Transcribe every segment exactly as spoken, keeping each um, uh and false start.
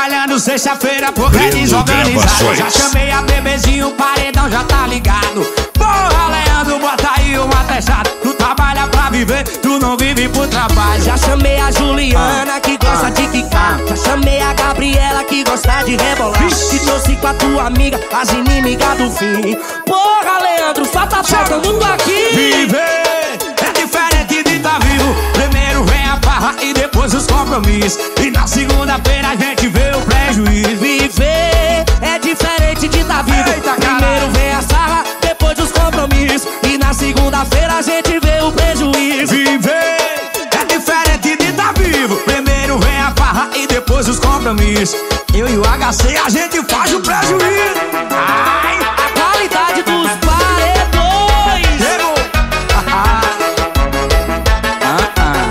trabalhando sexta-feira porque é desorganizado. Já chamei a bebezinho, o paredão já tá ligado. Porra, Leandro, bota aí um atestado. Tu trabalha pra viver, tu não vive pro trabalho. Já chamei a Juliana, que gosta de quicar. Já chamei a Gabriela, que gosta de rebolar. E trouxe com a tua amiga, as inimigas do fim. Porra, Leandro, só tá faltando tu aqui. Viver é diferente de tá vivo. Primeiro vem a farra e depois os compromissos. E na segunda-feira a gente vê o prejuízo. Viver é diferente de tá vivo. Eita, primeiro vem a sarra, depois os compromissos. E na segunda-feira a gente vê o prejuízo. Viver é diferente de tá vivo. Primeiro vem a farra e depois os compromissos. Eu e o H C a gente faz o prejuízo. Ai, a qualidade dos paredões. Chegou. ah, ah.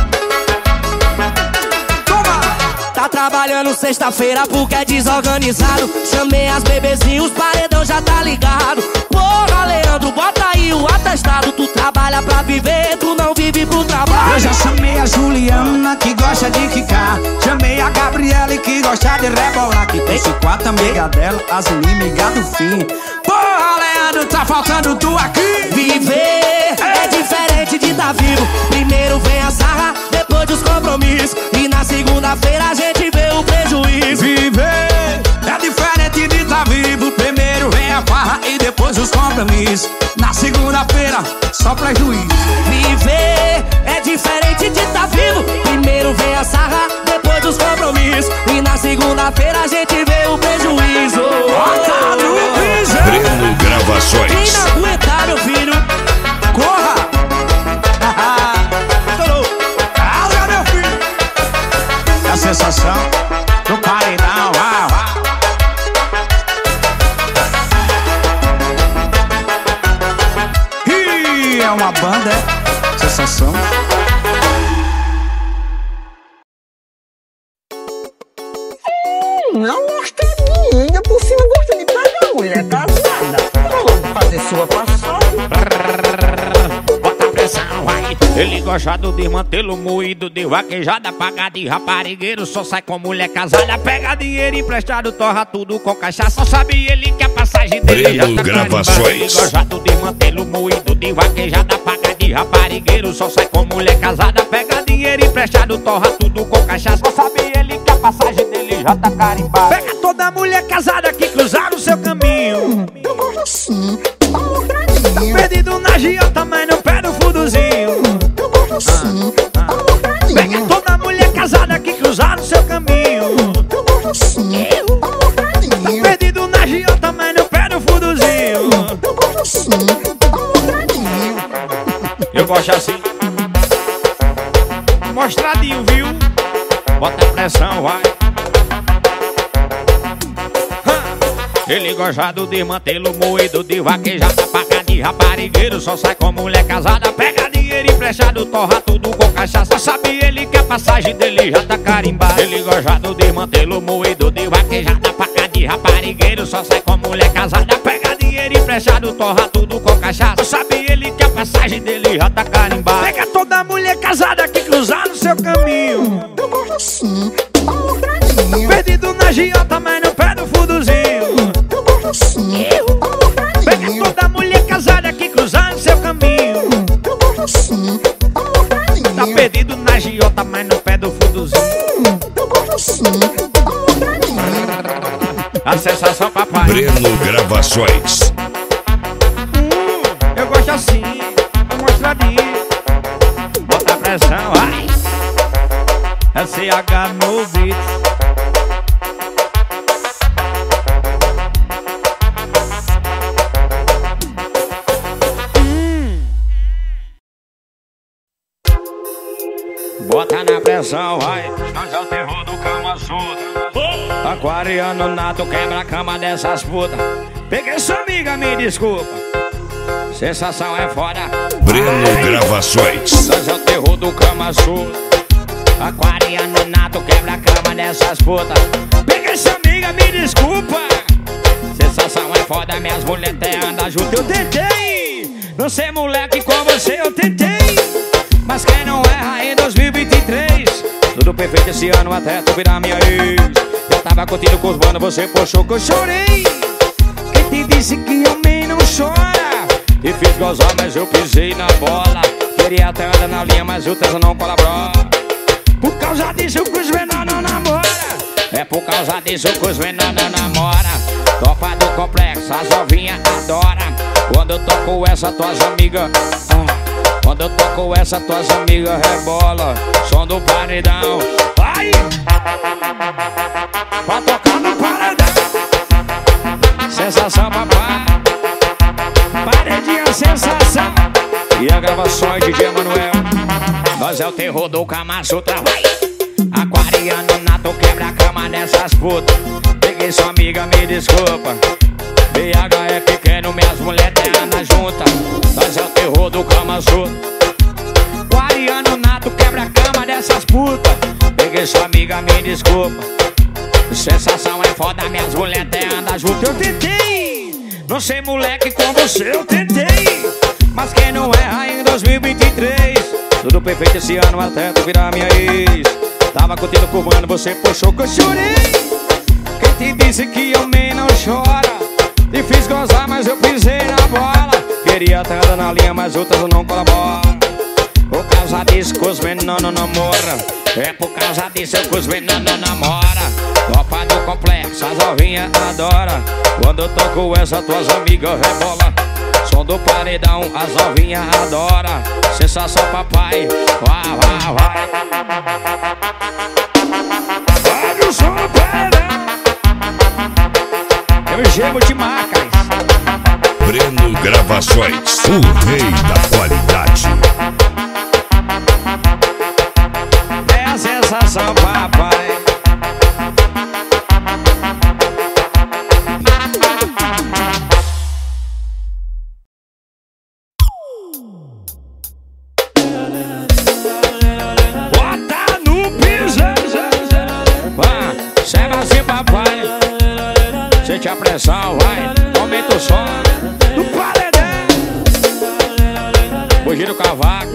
Toma. Tá trabalhando sexta-feira porque é desorganizado. Chamei as bebezinhos, os paredão já tá ligado. Porra, Leandro, bota aí o atestado. Tu trabalha pra viver, tu não vive pro trabalho. Eu já chamei a Juliana, que gosta de quicar. Chamei a Gabriela, que gosta de rebolar. Que trouxe quatro amigas dela, as inimigas do fim. Porra, Leandro, tá faltando tu aqui. Viver é diferente de tá vivo. Primeiro vem a sarra, depois os compromissos. E na segunda-feira a gente vê o prejuízo. Viver é diferente de tá vivo. Primeiro vem a farra e depois os compromissos. Na segunda-feira, só prejuízo. Viver é diferente de tá vivo. Primeiro vem a sarra, depois os compromissos. E na segunda-feira a gente vê o prejuízo. Bota no piso. Breno Gravações. Quem não aguentar, meu filho, corra. Estourou. Calma, meu filho. É a sensação do paredão. Uau, uau. Ih, é uma banda, é? Sensação. Não gosta de mim, ainda por cima gosta de pagar mulher casada. Vamos fazer sua passagem. Bota pressão, vai. Ele gosta do desmantelo moído, de vaquejada, paga de raparigueiro. Só sai com mulher casada, pega dinheiro emprestado, torra tudo com cachaça. Só sabe ele que a passagem dele já tá Gravações. Ele gosta do desmantelo moído, de vaquejada, paga de raparigueiro. Só sai com mulher casada, pega dinheiro emprestado, torra tudo com cachaça. Só sabe ele que a passagem dele já tá carimbada. Pega toda mulher casada que cruzar o seu caminho. Eu gosto assim, tá mostradinho. Tá perdido na giota, mas no pé do fudozinho. Eu gosto assim, tá mostradinho. Pega toda mulher casada que cruzar o seu caminho. Eu gosto assim, tá mostradinho. Tá perdido na giota, mas no pé do fudozinho. Eu gosto assim, tá mostradinho. Eu gosto assim, mostradinho, viu? Bota pressão, vai. Ele gosta do desmantelo moído, de vaquejada, paga de raparigueiro. Só sai com mulher casada, pega dinheiro emprestado, torra tudo com cachaça. Só sabe ele que a passagem dele já tá carimbada. Ele gosta do desmantelo moído, de vaquejada, paga de raparigueiro. Só sai com mulher casada, pega dinheiro emprestado, torra tudo com cachaça. Só sabe ele que a passagem dele já tá carimbada. Pega toda mulher casada que cruzar no seu caminho. Eu gosto assim, tá mostradinho. Perdido na giota, mas no pé do fudozinho. Eu gosto assim, tá mostradinho. Pega toda mulher casada que cruzar no seu caminho. Eu gosto assim, tá mostradinho. Tá perdido na giota, mas no pé do fudozinho. Eu gosto assim, tá mostradinho. A sensação, papai. Breno Gravações. Hum, eu gosto assim, tá mostradinho. Bota pressão, vai. S H no beat. Bota na pressão, vai. Nós é o terror do Kama Sutra. Aquariano nato, quebra a cama dessas putas. Peguei sua amiga, me desculpa. Sensação é foda. Breno Gravações. Nós é o terror do Kama Sutra. Aquariano nato, quebra a cama dessas putas. Peguei sua amiga, me desculpa. Sensação é foda, minhas mulheres até andam junto. Eu tentei não ser moleque com você, eu tentei. Mas quem não erra em dois mil e vinte e três? Tudo perfeito esse ano até tu virar minha ex. Eu tava curtindo com os manos, você puxou que eu chorei. Quem te disse que homem não chora? E fiz gozar, mas eu pisei na bola. Queria até andar na linha, mas o Tesão não colaborou. Por causa disso que os menor não namora. É por causa disso que os menor não namora. Topa do complexo, as ovinhas adoram. Quando eu toco essa, tuas amigas ah, quando eu toco essa, tuas amigas rebola. Som do paredão. Vai! Pra tocar no paredão. Sensação, papai. Paredinha, sensação. E a gravação de D J Emanuel. Nós é o terror do Kama Sutra. Vai! Aquariano nato, quebra a cama dessas putas. Peguei sua amiga, me desculpa. B H é pequeno, minhas mulheres andam juntas. Nós é o terror do Kama Sutra. Aquariano nato, quebra a cama dessas putas. Peguei sua amiga, me desculpa. Sensação é foda, minhas mulheres andam juntas. Eu tentei, não sei moleque com você, eu tentei. Mas quem não erra em dois mil e vinte e três. Tudo perfeito esse ano até tu virar minha ex. Tava curtindo com o mano, você puxou que eu chorei. Quem te disse que homem não chora? Te fiz gozar, mas eu pisei na bola. Queria até andar na linha, mas outras não colaboram. Por causa disso que os menor não namoram. É por causa disso que os menor não namoram. Topa do complexo, as ovinhas adoram. Quando eu toco essa, tuas amigas rebola. Som do paredão, as novinhas adoram. Sensação, papai. Vai, vai, vai. Olha o som do paredão. Eu gemo de marcas. Breno Gravações, o rei da qualidade. É a sensação, papai. Sente a pressão, vai, aumenta o som do paredão. Fugir do cavaco.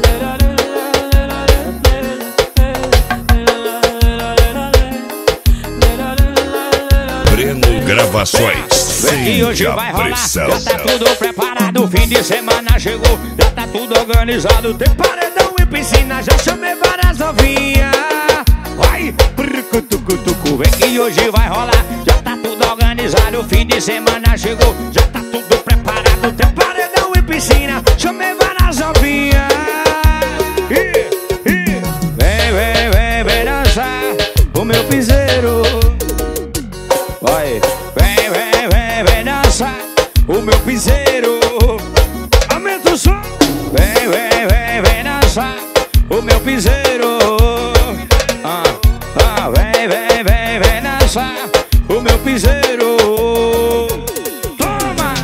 Breno Gravações. Vem que hoje vai rolar, já tá tudo preparado. Fim de semana chegou, já tá tudo organizado. Tem paredão e piscina, já chamei várias novinhas. Vai, brucutucutucu. Vem que hoje vai rolar, já tá tudo organizado. O fim de semana chegou, já tá tudo preparado. Tem paredão e piscina, chamei várias novinhas. Vem, vem, vem, vem dançar o meu piseiro. Vai, vem, vem, vem, vem dançar o meu piseiro. Aumenta o som. Vem, vem, vem, vem dançar o meu piseiro. Ah, ah, vem, vem, vem, vem dançar o meu piseiro. Toma!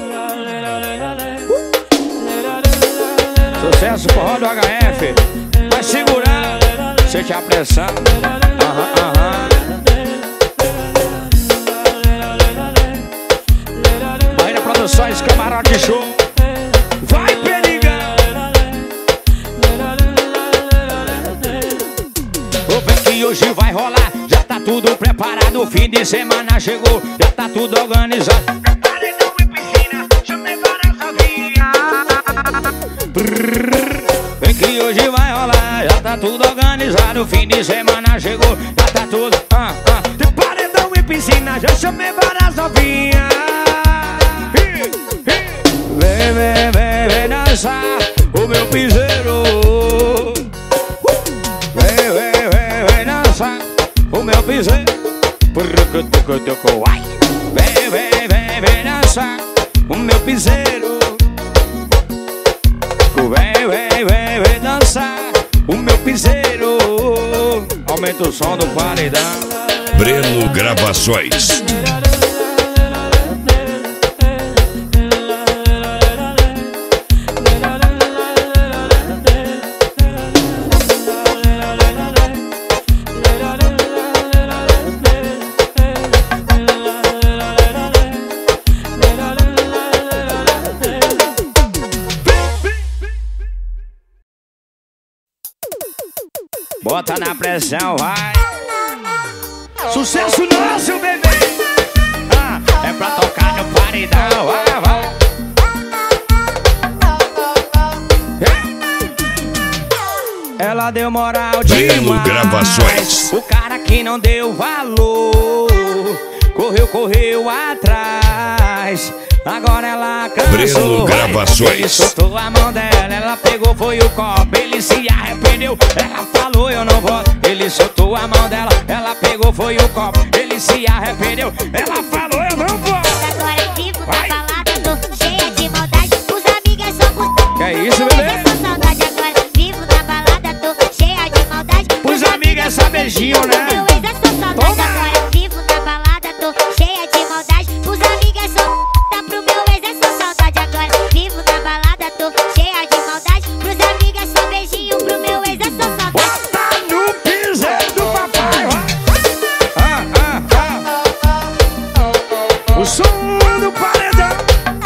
Sucesso forró do H F. Vai segurar, sente a pressão. Aham, aham. Bahia Produções, Camarote Show. Vai, periga! Vem que hoje vai rolar, já tá tudo preparado. O fim de semana chegou, já tá tudo organizado. Paredão e piscina, chamei várias novinhas. Vem que hoje vai rolar, já tá tudo organizado. O fim de semana chegou, já tá tudo ah, ah. Tem paredão e piscina, já chamei várias novinhas. Vem, vem, vem, vem dançar o meu piseiro. Vem, vem, vem, vem dançar o meu piseiro. Vem, vem, vem, vem dançar o meu piseiro. Vem, vem, vem, vem dançar o meu piseiro. Aumenta o som do paredão. Breno Gravações. Bota na pressão, vai. Sucesso nosso, bebê. Ah, é pra tocar no paredão. Vai, vai. Ela deu moral demais. Gravações. O cara que não deu valor correu, correu atrás. Agora ela cansou. Breno Gravações. Ele soltou a mão dela, ela pegou, foi o copo. Ele se arrependeu, ela falou eu não volto. Ele soltou a mão dela, ela pegou, foi o copo. Ele se arrependeu, ela falou eu não volto. Agora vivo na balada, tô cheia de maldade. Os amigos é só por... Que é isso, bebê? Essa saudade agora vivo na balada, tô cheia de maldade. Os amigos é só beijinho, né? Meu ex é só saudade, agora vivo na balada, tô cheia de maldade. Os amigos é só tá pro meu ex é só saudade, agora vivo na balada, tô cheia de maldade. Pros amigos é só beijinho, pro meu ex é só saudade. Bota no piseiro do papai, vai. Ah, ah, ah. O som do paredão.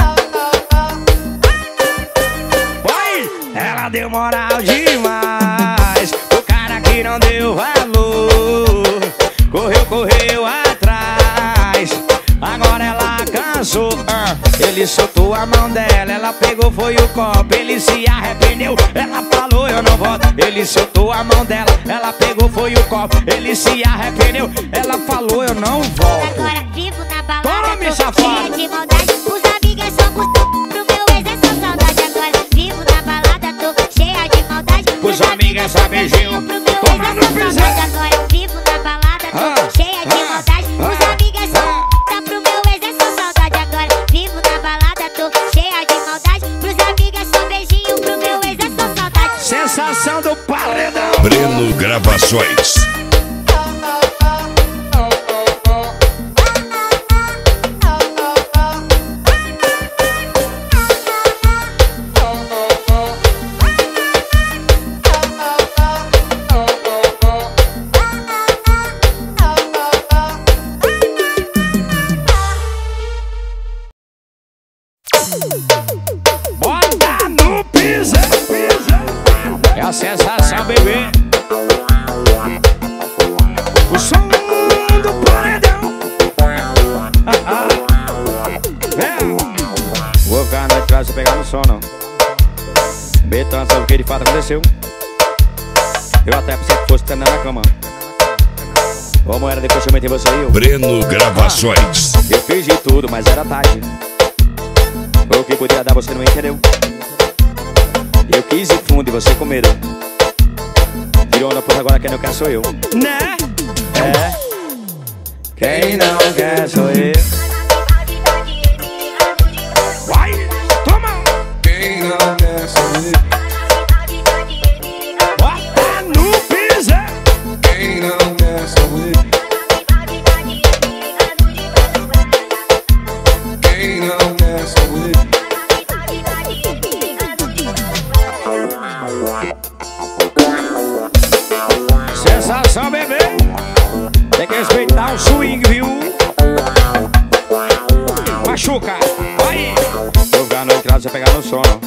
Vai, ela deu moral demais. O cara que não deu valor correu, correu atrás. Agora ela cansou. ah. Ele soltou a mão dela, ela pegou, foi o copo. Ele se arrependeu, ela falou eu não volto. Ele soltou a mão dela, ela pegou, foi o copo. Ele se arrependeu, ela falou eu não volto. Agora vivo na balada, Tome, tô safado. cheia de maldade. Os amigos é só por... Pro meu ex é só saudade, agora vivo na balada, tô cheia de maldade. Os amigos é só beijinho. Pro meu Toma ex no é só piseiro. saudade, agora vivo na balada, tô Ah, cheia de ah, maldade. Os ah, amigos é só... ah. Tá pro meu ex é só saudade, agora vivo na balada, tô cheia de maldade. Pros amigos é só beijinho, pro meu ex é só saudade. Sensação do paredão. Breno Gravações. Bota no piseiro. É a sensação, bebê. O som do paredão. É. Vou ficar na atrás se pegar no som, não. Betão, sabe o que de fato aconteceu? Eu até pensei que fosse terminar na cama. Como era depois que eu meti você e eu? Breno Gravações. Eu fiz de tudo, mas era tarde. O que podia dar você não entendeu. Eu quis ir fundo e você comeu. Virou na porra, agora quem não quer sou eu. Né? É. Quem não quer sou eu. Vai, toma. Quem não quer saber? Bota no piseiro. Quem não quer saber? Quem não quer saber? Sensação, bebê. Tem que respeitar o swing, viu? Machuca. Vai. Vou ficar no entrado, você pegar no sono.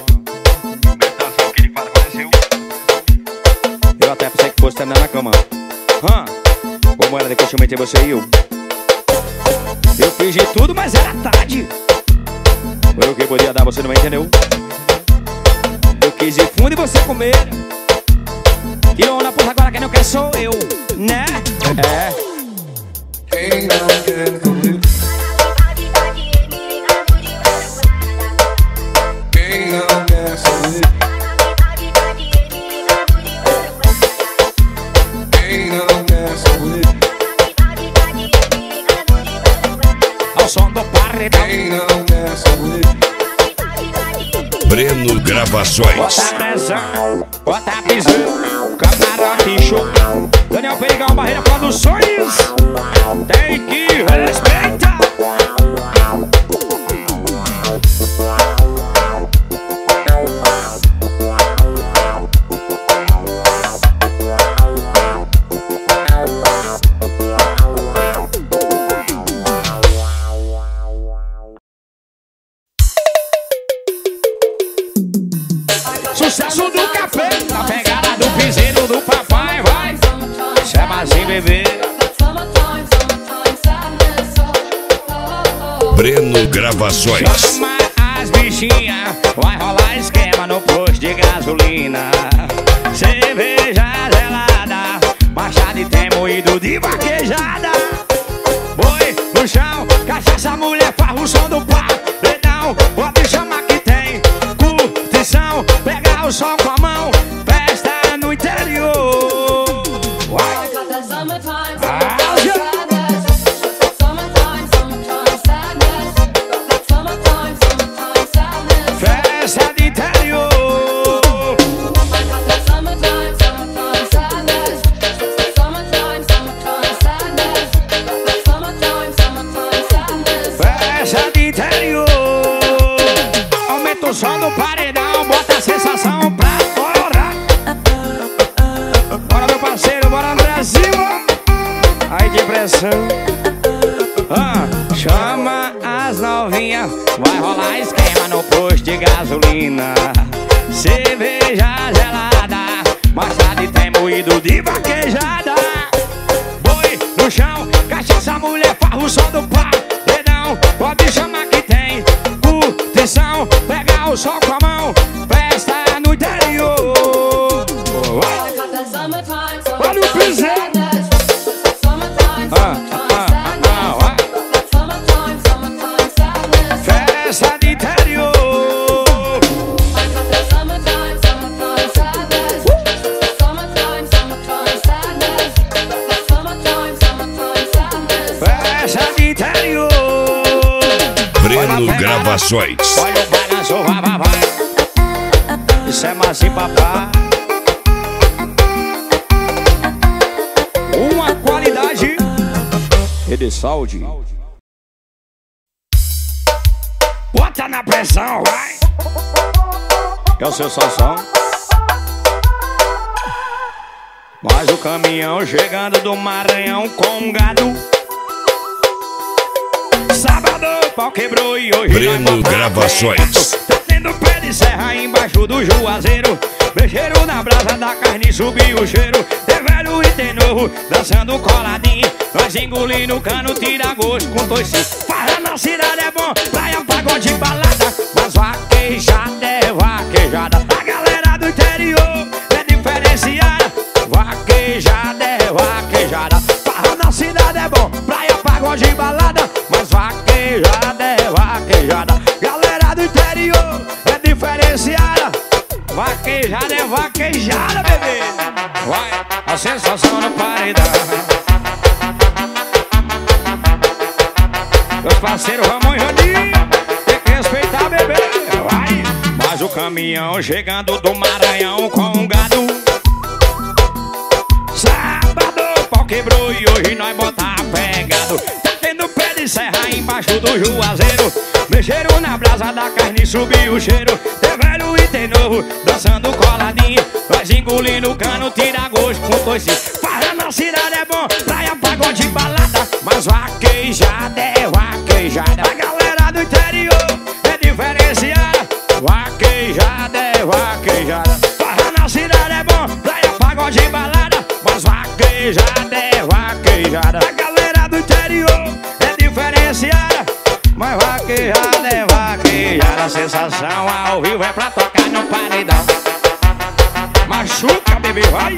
Eu até pensei que fosse terminar na cama. Hã? Como era depois que eu meti você e eu? Eu fiz de tudo, mas era tarde. Foi o que podia dar, você não entendeu. Eu quis ir fundo e você comer. Que onda, porra, agora quem não quer sou eu, né? É. Quem não quer comer? Quem não quer saber? Quem não quer saber? Ao som do paredão. Quem não quer saber? Breno Gravações. Bota pressão, bota piseiro, camarote show. Daniel Perigão, Barreira Produções. Tem que respeitar. Sucesso do café, na pegada do piseiro do papai, vai. Chama assim, bebê. Breno Gravações. Chama as bichinhas, vai rolar esquema no posto de gasolina. Cerveja gelada, machado e tem moído de vaquejada. Boi no chão, cachaça, mulher, farra o som do pau. Dedão, pode chamar que tem curtição. Pegar o sol com a mão, festa no interior. Vai. Festa de interior. Festa de interior. Aumenta o som do paredão, bota a sensação pra fora. Bora, meu parceiro, bora, Brasil. Ai, que pressão. Ah, chama as novinhas, vai rolar esquema no posto de gasolina. Cerveja gelada, machado e tem moído de vaquejada. Boi no chão, cachaça, mulher, farra o som do pau. Dedão, pode chamar que tem curtição. Pegar o sol com a mão, festa no interior. Olha o piseiro. Ah, ah, ah, ah. Festa de interior. Festa de interior. Breno Gravações. Olha o balanço, vai, vai, vai. Isso é massa e papá. Uma qualidade e de saúde. Bota na pressão, vai. É o seu Sansão. Mas o caminhão chegando do Maranhão com um gado. Sábado o pau quebrou e hoje Breno Gravações. Tá tendo pé de serra embaixo do juazeiro. Mexeram na brasa da carne, subiu o cheiro. Tem velho e tem novo, dançando coladinho. Nós engolindo o cano, tira gosto com toicinho. Farra na cidade é bom, praia, pagode, balada. Mas vaquejada é vaquejada. A galera do interior é diferenciada. Vaquejada é vaquejada. Farra na cidade é bom, praia, pagode, balada. Mas vaquejada é vaquejada. Galera do interior é diferenciada. Vaquejada é vaquejada, bebê. Vai, a sensação no paredão. Meus parceiros Ramon e Rodinho, tem que respeitar, bebê. Vai, mas o caminhão chegando do Maranhão com um gado. Sábado o pau quebrou e hoje nós botar pegado. Tá tendo pé de serra embaixo do juazeiro. Mexeram na brasa da carne, subiu o cheiro. Tem velho e tem novo, dançando coladinho. Nós engolindo o cano, tira gosto com toicinho. Farra na cidade é bom, praia, pagode, balada. Mas vaquejada é vaquejada. A galera do interior é diferenciada. Vaquejada é vaquejada. Farra na cidade é bom, praia, pagode, balada. Mas vaquejada é vaquejada. A galera do interior é diferenciada. Mas vaquejada é vaquejada. A sensação ao vivo é pra tocar no paredão. Machuca, bebê, vai.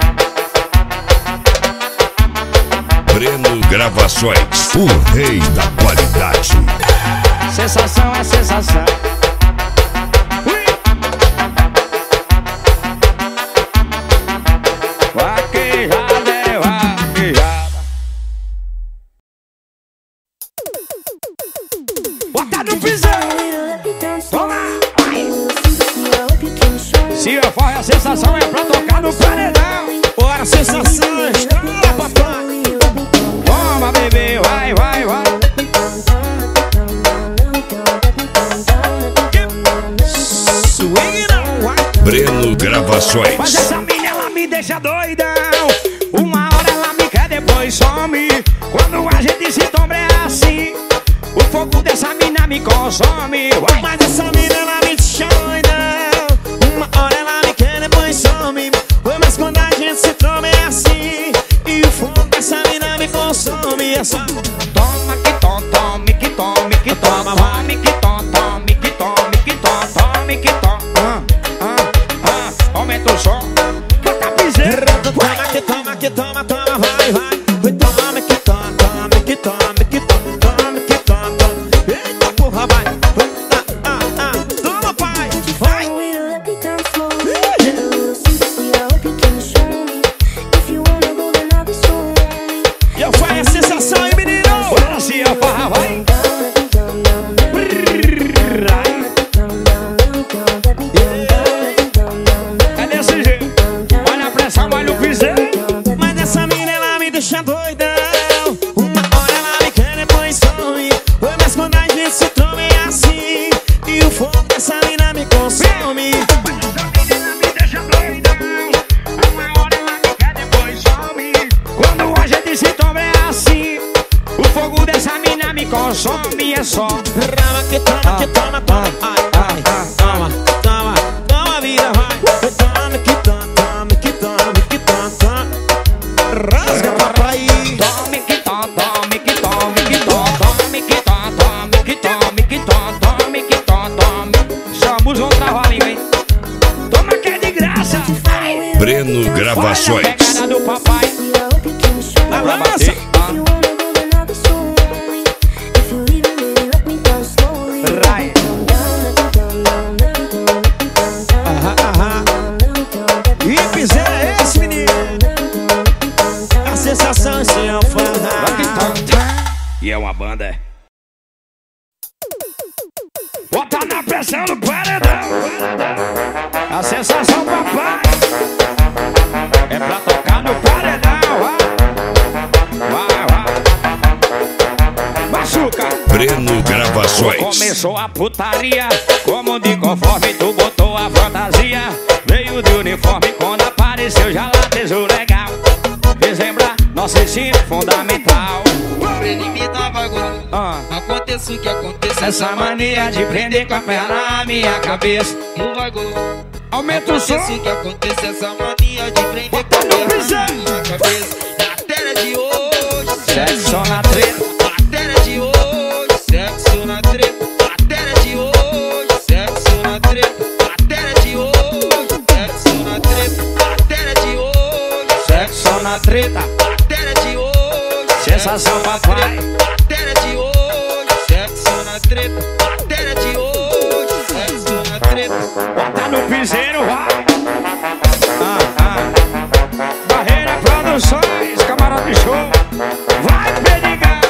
Breno Gravações, o rei da qualidade. Sensação é sensação. Ui. Vaquejada é vaquejada. Bota no pisão. Toma. Se eu for a sensação é pra tocar no paredão. Bora, sensação, escala, papai. Toma, bebê, vai, vai, vai. Breno Gravações. Mas essa mina, ela me deixa doidão. Uma hora ela me quer, depois some. Quando a gente se tombra é assim. O fogo dessa mina me consome. Vai. Mas essa mina, ela me deixa doidão. Uma hora ela me quer, depois some. Mas quando a gente se tromba é assim. E o fogo dessa mina me consome. É só toma que toma, tome que tome que tome. toma, tome que toma, tome que tome que toma, tome que toma. Ah, ah, ah, aumenta o som. Bota piseiro. Toma que toma, que toma, toma, vai, vai. Toma que toma, toma que toma, que toma, toma que toma, toma. Eita porra, vai. Ah, ah, ah. Toma, pai, vai. E eu faço a sensação, hein, menino? Bora se a farra vai. É desse jeito. Olha a pressão, olha o piseiro. Mas essa mina, ela me deixa doidão. Uma hora ela me quer, depois some. Oi, mas quando a gente se troma é assim. E o fogo dessa mina me consome. Mas essa menina me deixa doidão. Uma hora ela me quer, depois some. Quando a gente se toma é assim. O fogo dessa mina me consome, é só. Rama que toma, que toma, toma. Ai, ai, toma, toma, toma, vida, vai. Toma que toma, toma que toma, que toma, toma. Rasga, papai. Tome que tome, tome que tome que tome, tome que tome, tome que tome que tome, tome que tome, tome. Chamamos um trabalhinho, hein? Toma que é de graça. Breno Gravações. Olha a pegada do papai. Na Pra lança. bater. Rai. Aham, aham. E piseira é esse, menino? A sensação se é um fã. E é uma banda. Bota na pressão do paredão. A sensação, papai. É pra tocar no paredão. Vai, vai, vai. Machuca. Breno Gravações. Começou a putaria, como de conforme tu botou a fantasia. Veio de uniforme quando apareceu já latejo legal. Dezembro, nosso ensino fundamental. Ah. Aconteça o que aconteça, Essa mania de prender com a perna na minha cabeça. não vai gol. Aumenta o som. Aconteça o que aconteça, essa mania de prender com a Bota no perna piseiro. na minha cabeça. Matéria de hoje, Sexo na treta. matéria de hoje, sexo na treta. Matéria de hoje, sexo na treta. Matéria de hoje, sexo na treta. Matéria de hoje, Sexo na treta. matéria de hoje, Sensação, papai. matéria de hoje, sexo na treta. Matéria de hoje, sexo na treta. Bota no piseiro, vai. Ah, ah. Barreira Produções, camarote show. Vai, Pediga.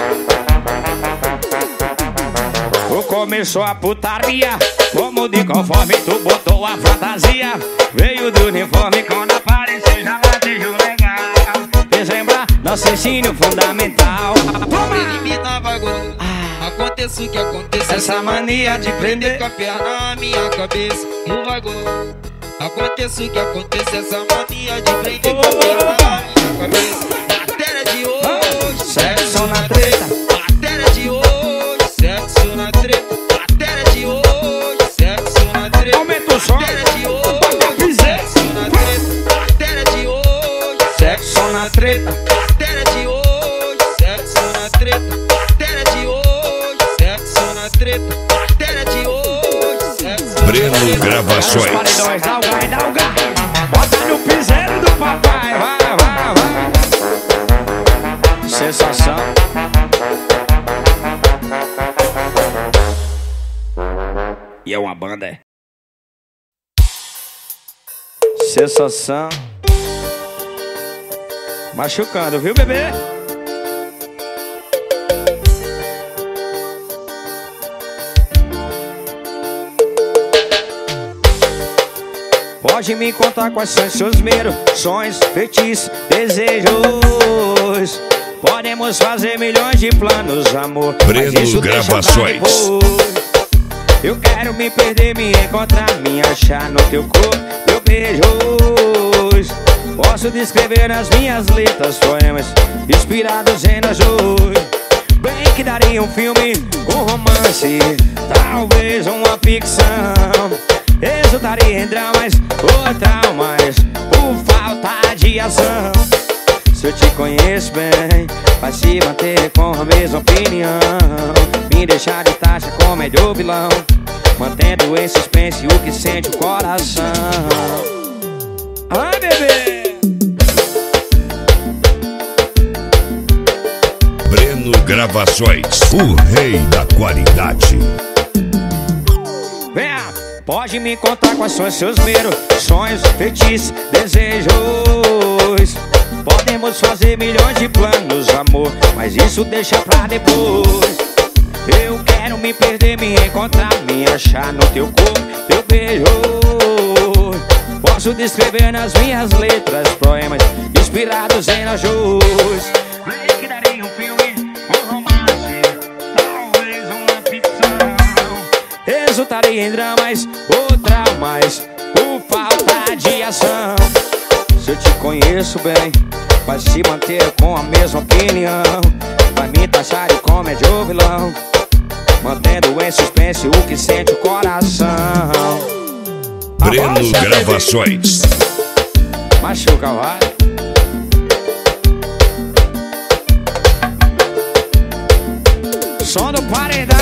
Tu começou a putaria, como de conforme tu botou a fantasia. Veio do uniforme quando apareceu já latejo legal. Dezembro, nosso ensino fundamental. Eliminava gol. Aconteça o que aconteça, Essa mania de prender com a perna na minha cabeça, não vai gol. Aconteça o que aconteça, essa mania de prender com a perna na minha cabeça. Matéria de hoje, Sexo na treta. matéria de hoje, sexo na treta. Matéria de hoje, sexo na treta. Aumenta o som. Matéria de hoje, sexo na treta. Matéria de hoje, Sexo na treta. matéria de hoje, sexo na treta. Matéria de hoje, sexo na treta. Matéria de hoje, sexo na Breno treta. Os Gravações. paredões, dá o gás, dá o gás. Bota no piseiro do papai. Vai, vai, vai. Sensação. E é uma banda, é? Sensação. Machucando, viu, bebê? Pode me contar quais são seus medos, sonhos, feitiços, desejos. Podemos fazer milhões de planos, amor. Breno mas isso deixa pra Gravações. depois. Eu quero me perder, me encontrar, me achar no teu corpo, teu beijos. Posso descrever nas minhas letras poemas inspirados em nós dois. Bem que daria um filme, um romance, talvez uma ficção. Resultaria em dramas ou traumas por falta de ação. Se eu te conheço bem, vai se manter com a mesma opinião. Me deixar de taxa como é de vilão, mantendo em suspense o que sente o coração. Ai, bebê! Breno Gravações, o rei da qualidade. Venha, pode me contar quais são seus medos, sonhos, feitiços, desejos. Podemos fazer milhões de planos, amor, mas isso deixa pra depois. Eu quero me perder, me encontrar, me achar no teu corpo, teu beijo. Posso descrever nas minhas letras poemas inspirados em nós dois. Que daria um filme, um romance, talvez uma ficção. Resultaria em dramas ou traumas, por falta de ação. Se eu te conheço bem, vai se manter com a mesma opinião. Vai me taxar de comédia ou vilão, mantendo em suspense o que sente o coração. Breno Gravações. Machuca, vai. Som do paredão.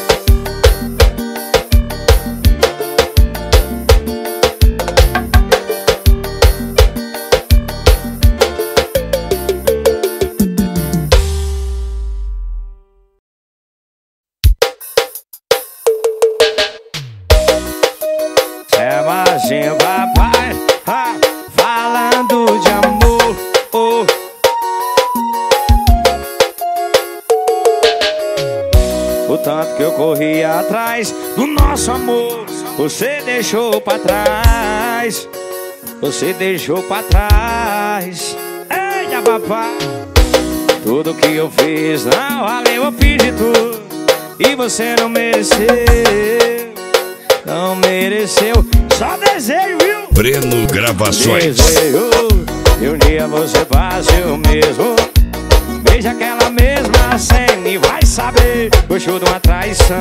É mais papai, ah, falando de amor, oh. O tanto que eu corri atrás do nosso amor, você deixou pra trás. Você deixou pra trás. Eita, papai, tudo que eu fiz não valeu, eu fiz de tudo e você não mereceu. Não mereceu, só desejo, viu? Breno Gravações. Desejo e um dia você faça o mesmo. Veja aquela mesma cena e vai saber, gostou de uma traição.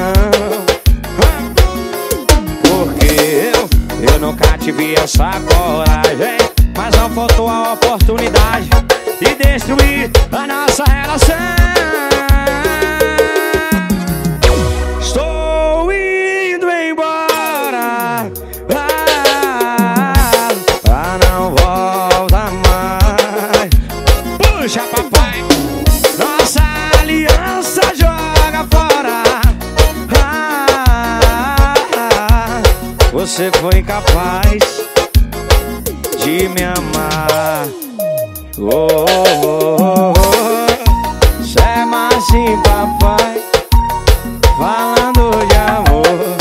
Porque eu, eu nunca tive essa coragem, mas não faltou a oportunidade de destruir a nossa relação. Estou indo embora, ah, ah, não volta mais. Puxa, papai, nossa aliança joga fora. Ah, você foi capaz de me amar. Oh, oh, oh, oh. Chama assim, papai, falando de amor.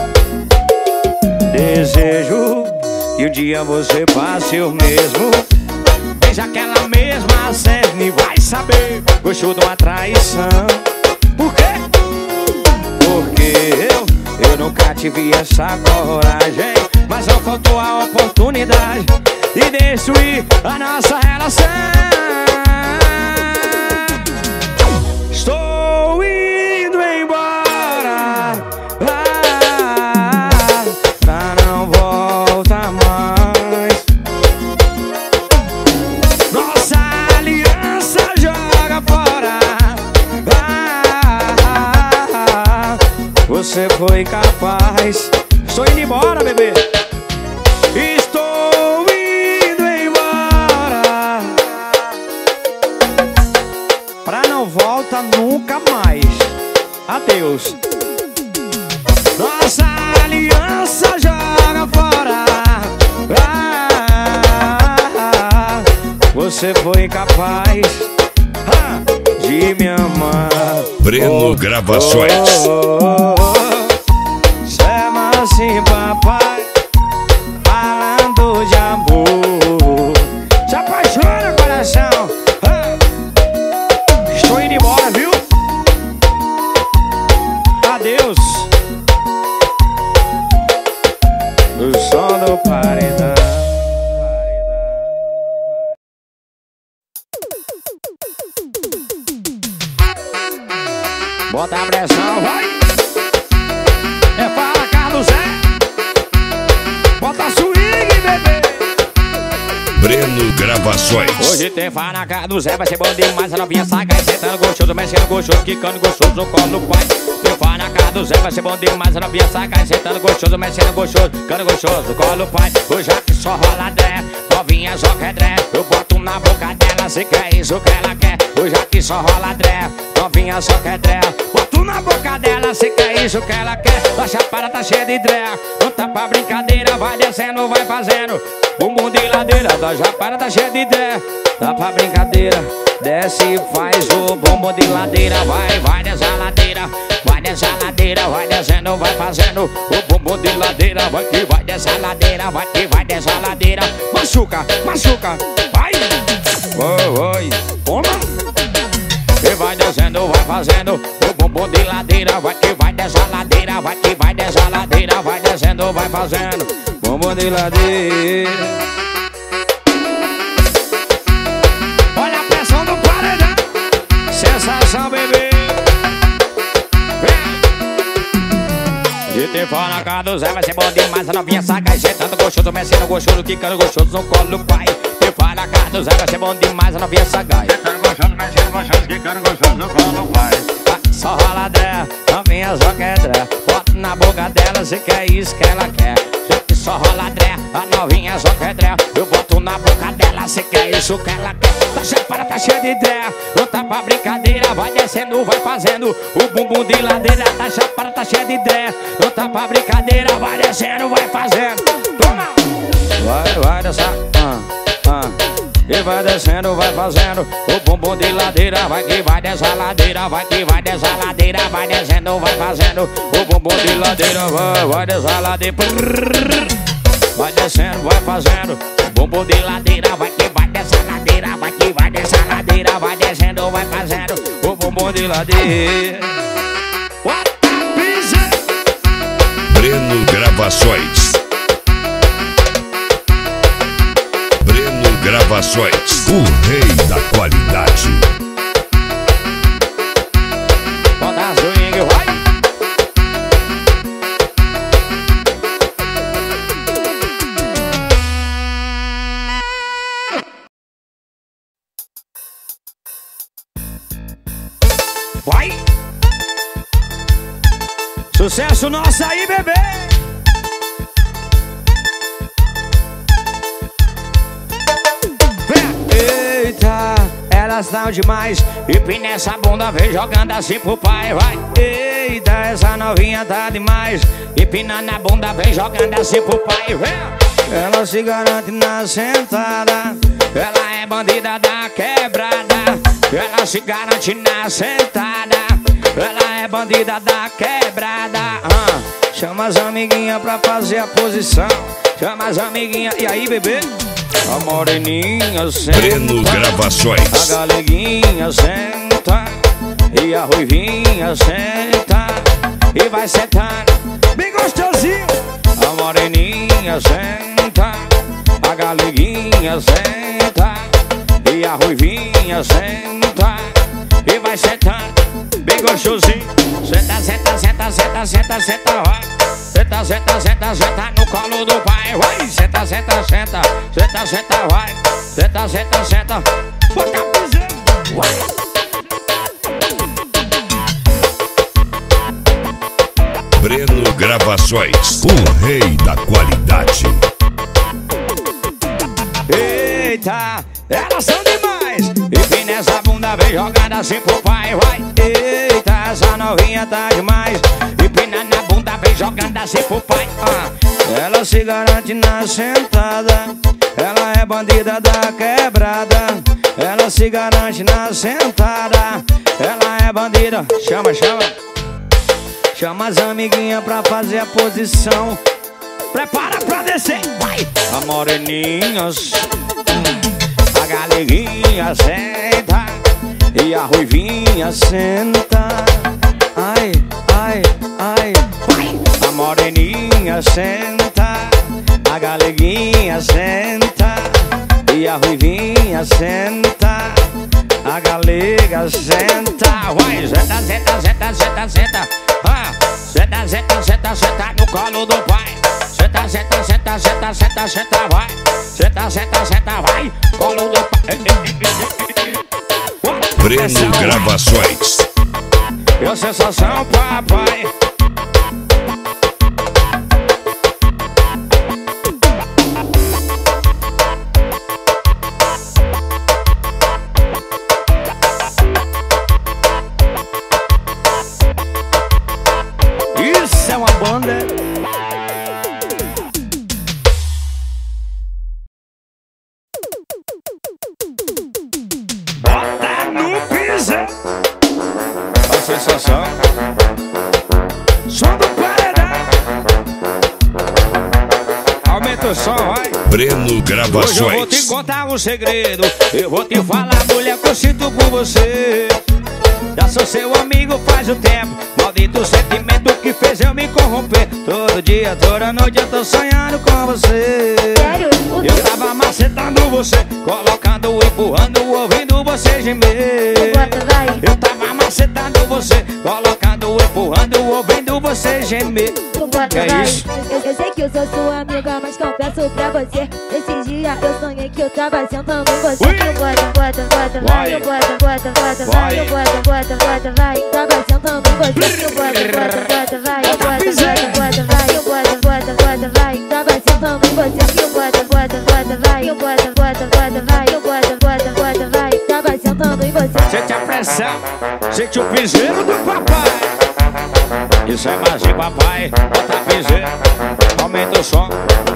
Desejo que um dia você passe o mesmo. Veja aquela mesma cena e vai saber, gostou de uma traição. Por quê? Porque eu, eu nunca tive essa coragem, mas não faltou a oportunidade de destruir a nossa relação. Estou indo embora, ah, ah, não volta mais. Nossa aliança joga fora. Ah, você foi capaz. Estou indo embora, bebê. Estou indo embora, pra não volta nunca mais. Adeus. Nossa aliança joga fora. Ah, você foi capaz ah, de me amar. Breno Oh, Gravações. oh, oh, oh. Chama assim, papai, falando de amor. Se apaixona, coração. Ah, estou indo embora, viu? Adeus. O som do paredão. Bota a pressão, vai! É para Carlos Zé! Bota swing, bebê! Breno Gravações. Hoje tem fá na casa do Zé, vai ser bom demais. A novinha sai, cai, sentando gostoso, mexendo gostoso, quicando gostoso no colo do pai. Tem fá na casa do Zé, vai ser bom demais. A novinha sai, cai, sentando gostoso, mexendo gostoso, quicando gostoso no colo do pai. Hoje aqui só rola dré, novinha só quer dré. Eu boto na boca dela, se quer isso que ela quer. Hoje aqui só rola dré, novinha só quer dré. Boto na boca dela, se quer isso que ela quer. A chapada tá cheia de dré, não tá pra brincadeira. Vai descendo, vai fazendo bumbum de ladeira. Da chapada tá cheia de dré, tá pra brincadeira. Desce e faz o bumbum de ladeira. Vai, vai dessa ladeira, vai dessa ladeira. Vai descendo, vai fazendo o bumbum de ladeira. Vai que vai dessa ladeira, vai que vai dessa ladeira. Machuca, machuca, vai. Oi, oi, toma. E vai descendo, vai fazendo o bumbum de ladeira. Vai que vai dessa ladeira, vai que vai dessa ladeira. Vai descendo, vai fazendo bumbum de ladeira. Olha a pressão do paredão, sensação, bebê. De ter fora na casa do Zé, vai ser bom demais. A novinha saca, sentando gostoso, mexendo gostoso, quicando gostoso no colo do pai. De fora na casa do Zé, vai ser bom demais. A novinha saca, sentando gostoso, mexendo gostoso, quicando gostoso no colo do pai. Só rola dré, novinha só quer dré. Bota na boca dela, se quer isso que ela quer. Só rola dré, a novinha só quer dré. Eu boto na boca dela, se quer isso que ela quer. Tá chapada, tá cheia de dré, não tá pra brincadeira. Vai descendo, vai fazendo o bumbum de ladeira. Tá chapada, tá cheia de dré, não tá pra brincadeira. Vai descendo, vai fazendo. Toma! Vai, vai dançar, ah, ah. E vai descendo, vai fazendo o bumbum de ladeira. Vai que vai dessa ladeira, vai que vai dessa ladeira. Vai descendo, vai fazendo o bumbum de ladeira. Vai, vai dessa ladeira. Vai descendo, vai fazendo o bumbum de ladeira. Vai que vai dessa ladeira, vai que vai dessa ladeira. Vai descendo, vai fazendo o bumbum de ladeira. What Breno Gravações. Gravações, o rei da qualidade. Bota a swing, vai. Vai. Sucesso nosso aí, bebê. Eita, elas são demais. Empina essa bunda, vem jogando assim pro pai, vai. Eita, essa novinha tá demais. Empinando a bunda, vem jogando assim pro pai, vem. Ela se garante na sentada. Ela é bandida da quebrada. Ela se garante na sentada. Ela é bandida da quebrada. ah. Chama as amiguinhas pra fazer a posição. Chama as amiguinhas, e aí, bebê? A moreninha senta, Breno Gravações. a galeguinha senta, e a ruivinha senta, e vai sentando bem gostosinho. A moreninha senta, a galeguinha senta, e a ruivinha senta, e vai sentando bem gostosinho. Senta, senta, senta, senta, senta, senta, vai. Senta, senta, senta, senta no colo do pai, vai. Senta, senta, senta, senta, senta, vai. Senta, senta, senta, bota a pisão, vai. Breno Gravações, o rei da qualidade. Eita, elas são demais. Empina essa bunda, vem jogando assim pro pai, vai. Eita, essa novinha tá demais. Empina na bunda, vem jogando assim pro pai. ah. Ela se garante na sentada. Ela é bandida da quebrada. Ela se garante na sentada. Ela é bandida. Chama, chama. Chama as amiguinhas pra fazer a posição. Prepara pra descer, vai. A moreninha, a galeguinha senta, e a ruivinha senta. Ai, ai, ai, vai. A moreninha senta, a galeguinha senta, e a ruivinha senta, a galega senta. Vai, senta, senta, senta, senta, senta. Ah, senta, senta, senta, senta no colo do pai. Senta, Senta, senta, senta, senta, senta, senta, vai. Senta, senta, senta, vai. Colo do pai. Breno Gravações. E a sensação, papai. Isso é uma banda. Bota no piso. A sensação. Som do paredão. Aumenta o som, vai. Breno Hoje eu vou te Gravações. contar um segredo. Eu vou te falar, mulher, que eu sinto por você. Já sou seu amigo faz um tempo. Maldito sentimento que fez eu me corromper. Todo dia, toda noite eu tô sonhando com você. Sério? Eu tava macetando você, colocando, empurrando, ouvindo você gemer. Bota, vai. Eu tava macetando você, colocando, empurrando, ouvindo você gemer. Bota, Que é vai. isso? Eu, eu sei que eu sou sua amiga, mas confesso pra você. Esses dias eu sonhei que eu tava sentando em você. Ui. Eu bota, bota, bota, vai. Vai. Eu bota, bota, bota, Vai. vai. Eu bota, bota, bota, vai. Tava sentando em você. Eu bota, bota, bota, vai. Eu bota, bota, bota, vai. Eu bota, bota, bota, vai. Tava sentando em você. Eu bota, bota, bota, vai. Eu bota, bota, bota, vai. Eu bota, bota, bota, vai. Tava sentando em você. Sente a pressão, sente o piseiro do papai. Isso é magia, papai. Bota piseiro, aumenta o som.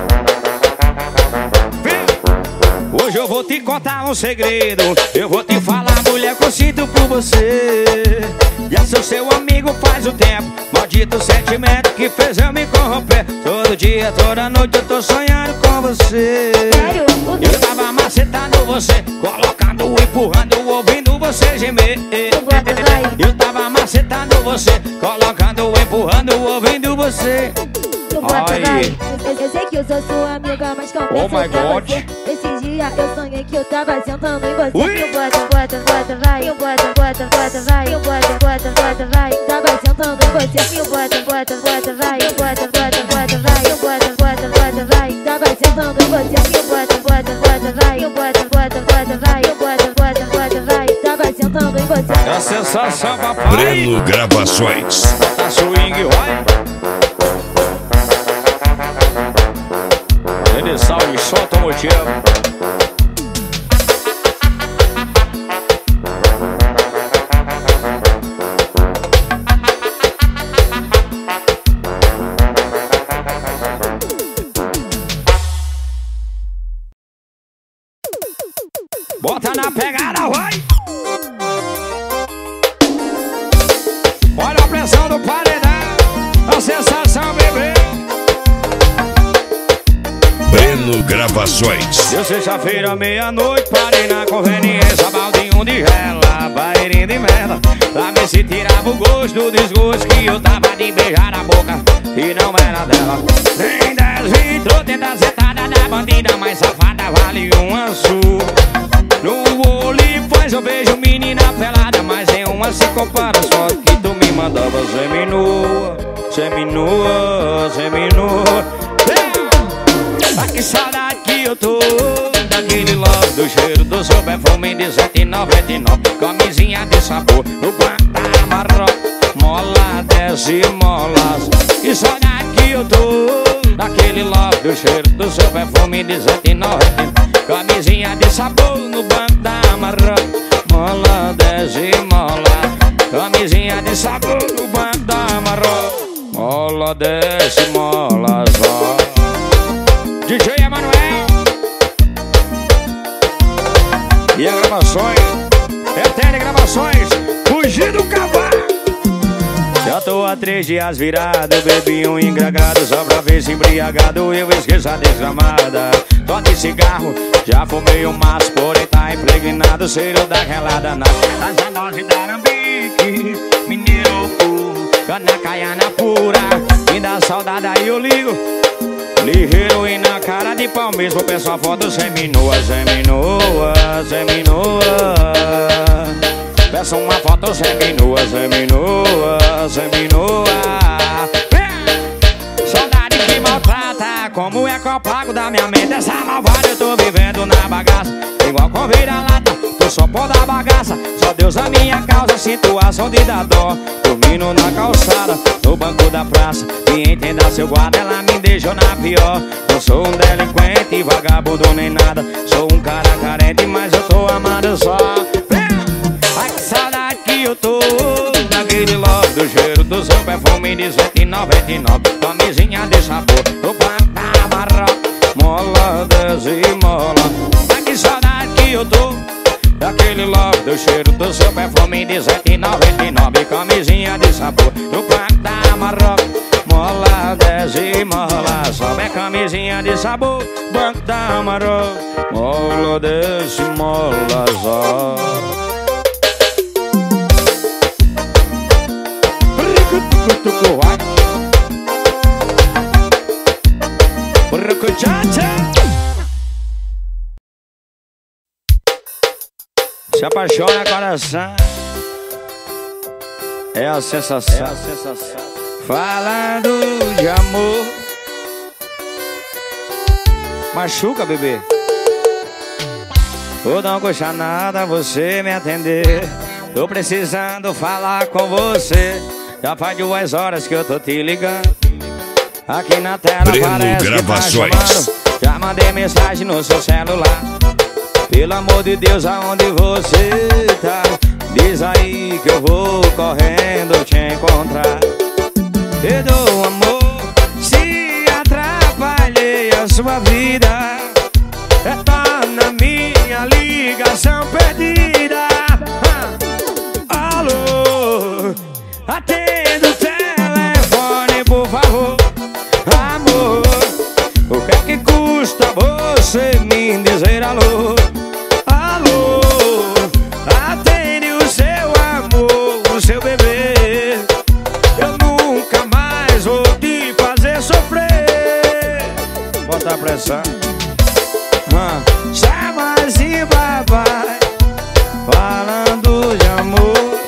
Vem. Hoje eu vou te contar um segredo. Eu vou te falar, mulher, que eu sinto por você. Já sou seu amigo faz um tempo. Maldito sentimento que fez eu me corromper. Todo dia, toda noite eu tô sonhando com você. Sério? Eu tava macetando você, colocando, empurrando, ouvindo você gemer. Bota, vai. Eu tava macetando você, colocando, empurrando, ouvindo você. Eu boto, Ai. vai. Eu, eu sei que eu sou sua amiga, mas confesso Oh my pra God. você. Esses dias eu sonhei que eu tava sentando em você. Ui. Eu boto, bota, bota, vai. Eu boto, bota, bota, vai. Eu boto, bota, bota, vai. Tava sentando em você. Eu boto, bota, bota, vai. Eu boto, bota, bota, vai. Eu boto, bota, bota, vai. Tava sentando em você. Eu boto, bota, bota, vai. Eu boto, bota, bota, vai. Eu boto, bota, bota, vai. Tava sentando em você. É a sensação, papai. Breno Gravações. Bota swing, vai. Ele salve, solta o motivo. Bota na pegada, vai! Olha a pressão do paredão, a sensação, bebê. Breno Gravações. Eu sexta-feira, meia-noite, parei na conveniência, baldinho de rela, bairinho de merda. Pra ver se tirava o gosto do desgosto que eu tava de beijar a boca e não era dela. Tem dez vitrô, tem das setadas da bandida mais safada, vale um azul. No olho faz eu vejo menina pelada, mas nenhuma se compara às fotos que tu me mandava seminua, seminua, seminua. Ah, que saudade que eu tô daquele love, do cheiro do seu perfume de sete e noventa e nove. Camisinha de sabor no guarda-marro, mola, desce, molas. Que saudade que eu tô daquele love, do cheiro do seu perfume de sete e noventa e nove. Camisinha de sabor no banco da amarra, mola, desce, mola. Camisinha de sabor no banco da amarra, mola, desce, mola, só. D J Emanuel e a gravações, Eterna Gravações, fugir do cavalo. Já tô há três dias virado, bebi um engragado, só pra ver se embriagado eu esqueço a desgramada. Toque cigarro, já fumei um maço, porém tá impregnado, cheiro daquela danada. As dose da Arambique, mineiro puro, cana caiana pura, me dá saudade aí eu ligo. Ligeiro e na cara de pau mesmo, peço a foto seminua, seminua, seminua. Peço uma foto seminua, seminua, seminua. Saudade que maltrata como que eu pago da minha mente. Essa malvada eu tô vivendo na bagaça, igual com vira-lata, tô só pó da bagaça. Só Deus a minha causa, situação de dar dó. Dormindo na calçada, no banco da praça. Me entenda seu guarda, ela me deixou na pior. Não sou um delinquente, vagabundo nem nada. Sou um cara carente, mas eu tô amado só. Ai que saudade que eu tô daquele love, do cheiro do seu perfume dezoito e noventa e nove. Camisinha de sabor, o banco da Marrocos, mola, desemola. Ai que saudade que eu tô daquele love, do cheiro do seu perfume dezoito e noventa e nove. Camisinha de sabor, o banco da Marrocos, mola, desemola. Sobe a camisinha de sabor, banco da Marrocos, mola, desemola, só. Se apaixona, coração. É a sensação, é a sensação. Falando de amor, machuca, bebê. Ou não custa nada você me atender. Tô precisando falar com você. Já faz duas horas que eu tô te ligando. Aqui na tela Breno parece Gravações. que tá chamando. Já mandei mensagem no seu celular. Pelo amor de Deus, aonde você tá? Diz aí que eu vou correndo te encontrar. Perdoa, amor, se atrapalhei a sua vida. É tá na minha ligação perdida. Ah, alô, atenda o telefone, por favor. Amor, o que é que custa você me dizer alô? Alô, atende o seu amor, o seu bebê. Eu nunca mais vou te fazer sofrer. Bota a pressão. ah, Chama assim, papai, falando de amor.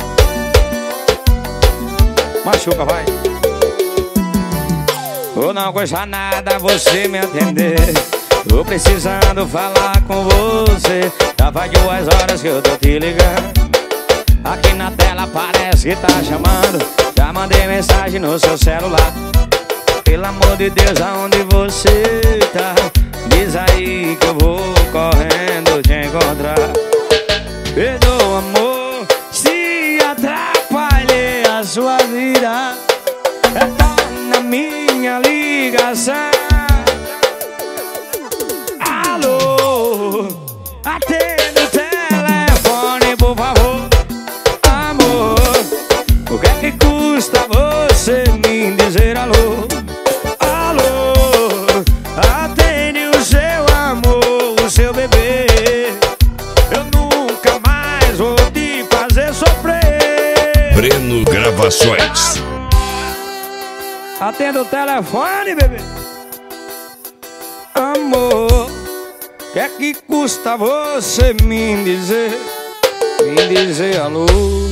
Machuca, vai. Ou não custa nada você me atender. Tô precisando falar com você. Já faz duas horas que eu tô te ligando. Aqui na tela parece que tá chamando. Já mandei mensagem no seu celular. Pelo amor de Deus, aonde você tá? Diz aí que eu vou correndo te encontrar. Perdoa, amor, se atrapalhei a sua vida. É tá na minha ligação. Alô, atenda o telefone, por favor. Amor, o que é que custa você me dizer alô? Alô, atende o seu amor, o seu bebê. Eu nunca mais vou te fazer sofrer. Breno Gravações. Atenda o telefone, bebê. Amor, que é que custa você me dizer, me dizer alô?